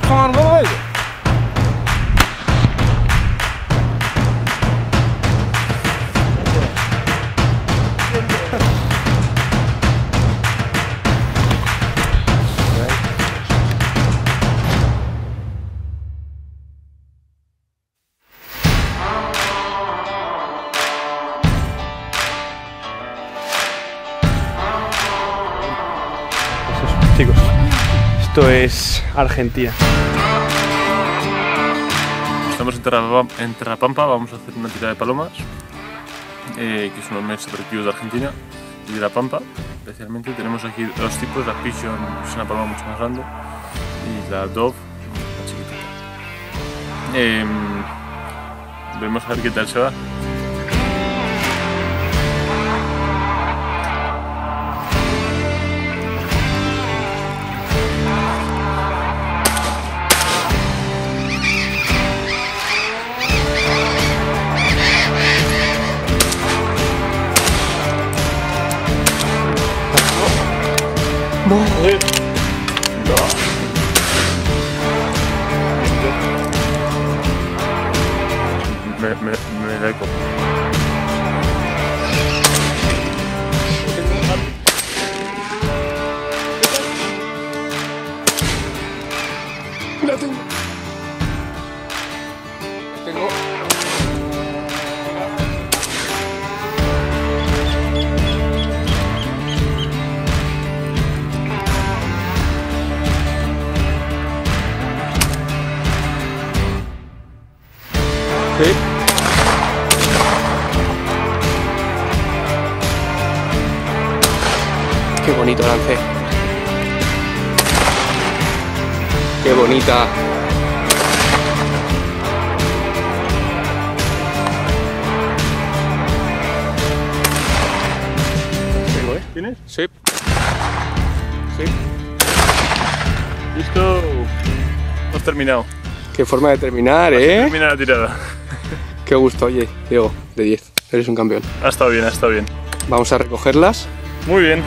on, boys. Chicos, esto es Argentina. Estamos en Terrapampa, vamos a hacer una tirada de palomas, que es uno de los atractivos de Argentina y de La Pampa. Especialmente tenemos aquí dos tipos, la Pigeon es una paloma mucho más grande y la Dove, más chiquitita. Vamos a ver qué tal se va. Me la he comido. La tengo. Sí. Qué bonito lance. Qué bonita. Tengo, ¿eh? ¿Tienes? Sí. Sí. ¡Listo! Hemos terminado. Qué forma de terminar, ¿eh? Termina la tirada. Qué gusto, oye, Diego, de 10. Eres un campeón. Ha estado bien, ha estado bien. Vamos a recogerlas. Muy bien.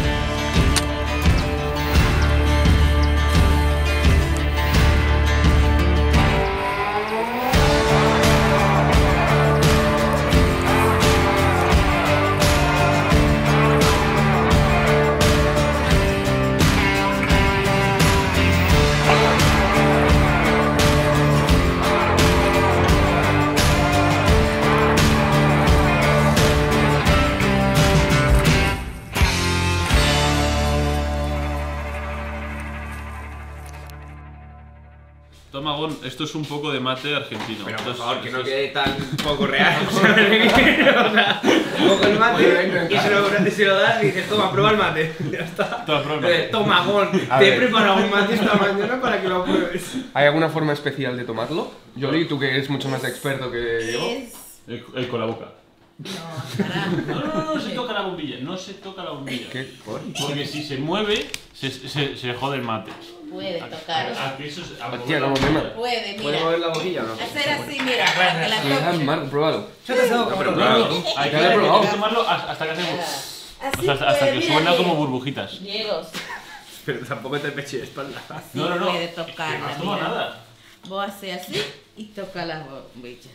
Toma, Gon, esto es un poco de mate argentino. Pero por Entonces, favor, que no quede tan poco real. O sea, cojo el mate y se lo das y dices, toma, prueba el mate. Ya está. Toma, Gon, te he preparado un mate esta mañana para que lo pruebes. ¿Hay alguna forma especial de tomarlo? Yoli, tú que eres mucho más experto que Diego. El con la boca. No, No se toca la bombilla, no se toca la bombilla. ¿Qué? Porque si se mueve, se jode el mate. Puede tocar. Hostia, ¿cómo quema? Puede, ¿Puede mira. mover la boquilla o no? Hacer así, mira, para que la toque. Marco, pruébalo. Yo te tengo que Pruébalo. Hay Ya lo he probado. que tomarlo hasta que hace... Así hasta que puede, suena mira, como burbujitas. Diego, Pero tampoco te peche de espalda. No. puede Que no tocarla, has tomado mira. nada. Vos haces así y toca la bombilla.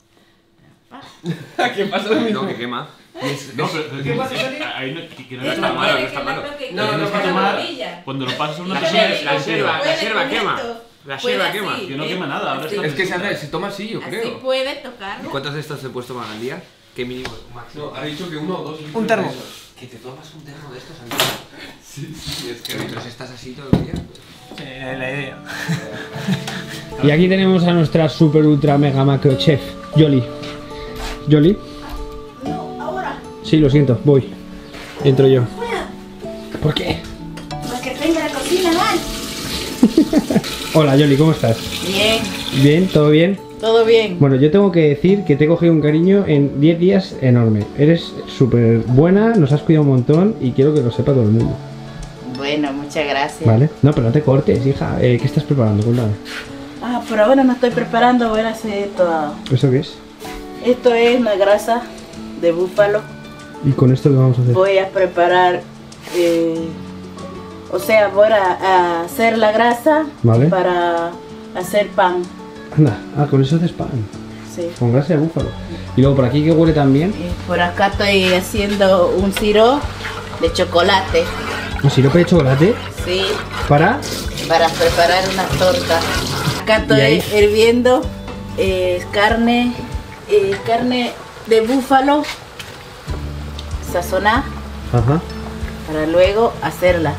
¿Qué pasa de mí? No, que quema. No, pero ¿Qué pasa, Sony? ahí no, que no Él está no malo. quiere no está que la malo. toque, No, quiere no que pasa la nada. bombilla. Cuando lo pasas a una Y persona... puede, la hierba puede quema. con esto, La puede hierba así, quema. Que no quema nada, ahora así. está- Es que se toma así, yo Así creo. puede tocarlo. ¿Cuántas de estas te he puesto para el día? ¿Qué mínimo? Máximo. No, ha dicho que 1 o 2 litros. Un termo. de esos. ¿Que te tomas un termo de estos antes? Sí, es que Mientras estás así todo el día. La idea. Y aquí tenemos a nuestra super ultra mega macro chef, Yoli. ¿Yoli? No, ahora. Sí, lo siento, voy. Entro yo. ¿Por qué? Porque tengo la cocina mal. Hola Yoli, ¿cómo estás? Bien, ¿Bien? ¿Todo bien? todo bien. Bueno, yo tengo que decir que te he cogido un cariño en 10 días enorme. Eres súper buena, nos has cuidado un montón y quiero que lo sepa todo el mundo. Bueno, muchas gracias. ¿Vale? No, pero no te cortes, hija. ¿Qué estás preparando? Cuéntame. Ah, por ahora no estoy preparando, voy a hacer esto. ¿Eso qué es? Esto es una grasa de búfalo. ¿Y con esto qué vamos a hacer? Voy a preparar O sea, voy a hacer la grasa Vale. para hacer pan. Anda, con eso haces pan. Sí. Con grasa de búfalo. Y luego por aquí que huele también. Y por acá estoy haciendo un sirope de chocolate. ¿Un sirope de chocolate? Sí, ¿Para? para preparar una torta. Acá estoy hirviendo carne de búfalo sazonada Ajá. para luego hacerla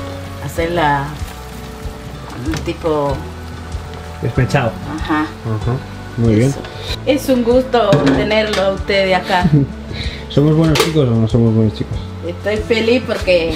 tipo, Despechado. ajá. Ajá. Muy bien. Eso. Es un gusto tenerlo a ustedes acá. ¿Somos buenos chicos o no somos buenos chicos? Estoy feliz porque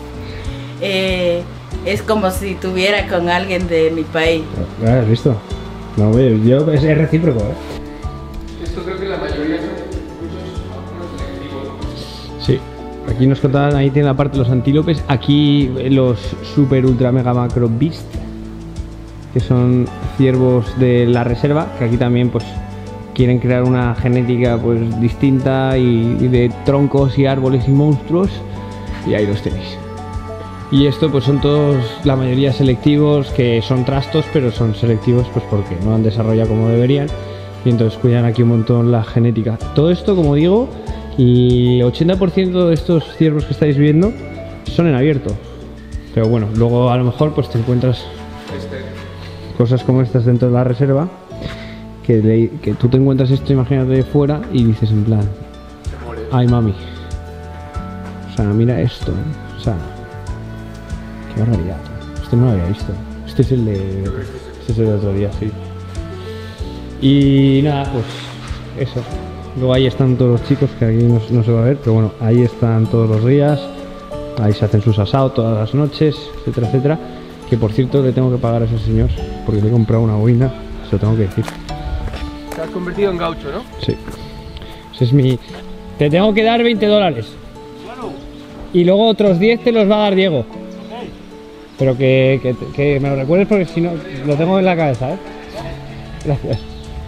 es como si estuviera con alguien de mi país. ¿Has visto? No, yo es recíproco, Esto creo que la mayoría son cursos selectivos. Sí. Aquí nos contaban, ahí tiene la parte de los antílopes. Aquí los super ultra mega macro beast, que son ciervos de la reserva, que aquí también pues quieren crear una genética pues distinta y de troncos y árboles y monstruos, y ahí los tenéis. Y esto pues son todos, la mayoría selectivos, que son trastos, pero son selectivos pues porque no han desarrollado como deberían, y entonces cuidan aquí un montón la genética. Todo esto, como digo, el 80% de estos ciervos que estáis viendo son en abierto, pero bueno, luego a lo mejor pues te encuentras cosas como estas dentro de la reserva, que tú te encuentras esto, imagínate, de fuera y dices en plan, ay mami, o sea, mira esto, o sea, qué barbaridad, esto no lo había visto, este es el de otro día, sí. Y nada, pues eso. Luego ahí están todos los chicos, que aquí no se va a ver, pero bueno, ahí están todos los días, ahí se hacen sus asados todas las noches, etcétera, etcétera. Que por cierto le tengo que pagar a ese señor porque le he comprado una boina, se lo tengo que decir. Te has convertido en gaucho, ¿no? Sí. Ese es mi... Te tengo que dar $20. Y luego otros 10 te los va a dar Diego. Pero que me lo recuerdes porque si no, lo tengo en la cabeza, ¿eh? Gracias.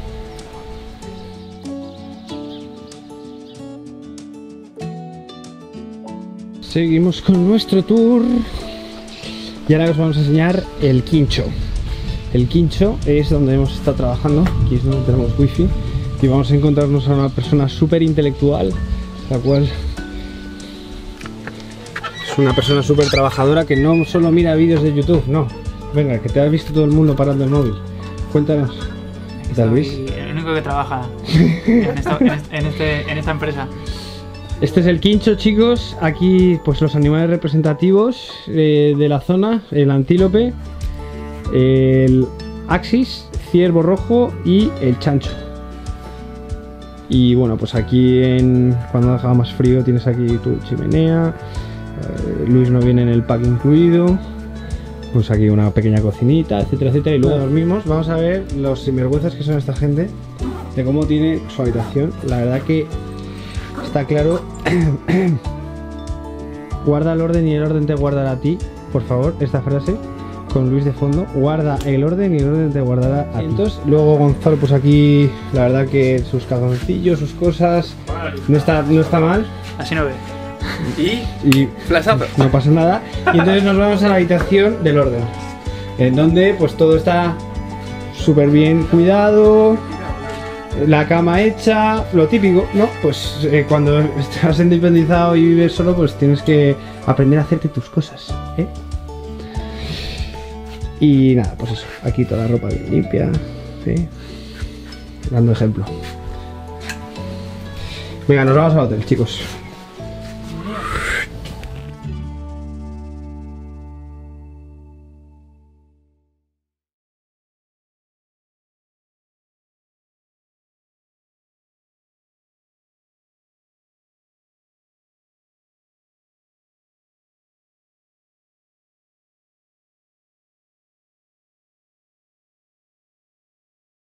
Seguimos con nuestro tour. Y ahora os vamos a enseñar el quincho. El quincho es donde hemos estado trabajando. Aquí es donde tenemos wifi. Y vamos a encontrarnos a una persona súper intelectual, la cual es una persona súper trabajadora que no solo mira vídeos de YouTube, no. Venga, que te ha visto todo el mundo parando el móvil. Cuéntanos. ¿Qué tal, Luis? El único que trabaja en esta empresa. Este es el quincho, chicos. Aquí pues los animales representativos de la zona, el antílope, el axis, ciervo rojo y el chancho. Y bueno, pues aquí cuando haga más frío tienes aquí tu chimenea. Luis no viene en el pack incluido. Pues aquí una pequeña cocinita, etcétera, etcétera. Y luego dormimos. Vamos a ver los sinvergüenzas que son esta gente, de cómo tiene su habitación. La verdad que está claro. Guarda el orden y el orden te guardará a ti. Por favor, esta frase con Luis de fondo. Guarda el orden y el orden te guardará a ti. Entonces, luego Gonzalo, pues aquí, la verdad que sus calzoncillos, sus cosas, no está mal. Así no ve. Y flashazo. No pasa nada. Y entonces nos vamos a la habitación del orden, en donde pues todo está súper bien cuidado. La cama hecha, lo típico, ¿no? Pues cuando estás independizado y vives solo, pues tienes que aprender a hacerte tus cosas, ¿eh? Y nada, pues eso, aquí toda la ropa bien limpia, ¿sí? Dando ejemplo. Venga, nos vamos al hotel, chicos.